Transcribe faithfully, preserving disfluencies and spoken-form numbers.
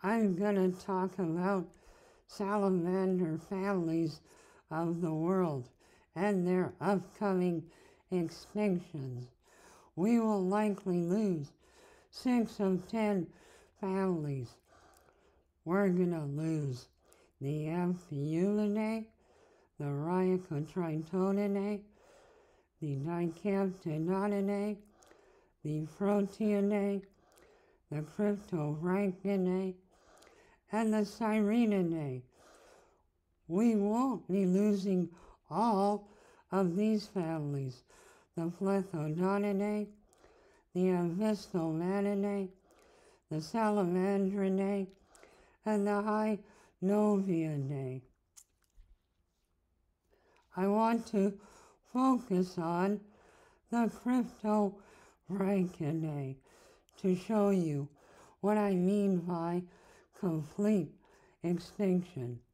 I'm going to talk about salamander families of the world and their upcoming extinctions. We will likely lose six of ten families. We're going to lose the Amphiulinae, the Rhyacotritodinae, the Dicamptodoninae, the Proteinae, the Cryptorhynchinae, and the Sirenidae. We won't be losing all of these families, the Plethodoninae, the Avistomaninae, the Salamandrinae, and the Hynoviidae. I want to focus on the Cryptorhynchinae to show you what I mean by complete extinction.